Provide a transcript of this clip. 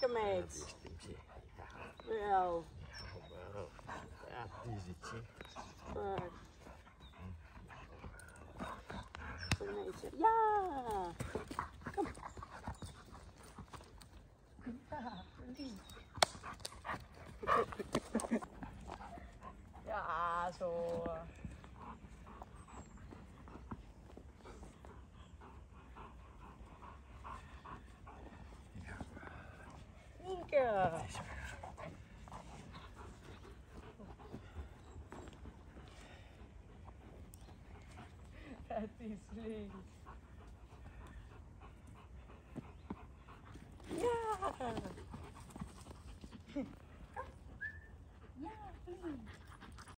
Lekker meid. Wel. Ja, die zit je. Ja. Kom. Ja, zo. Nienke. Het is lief.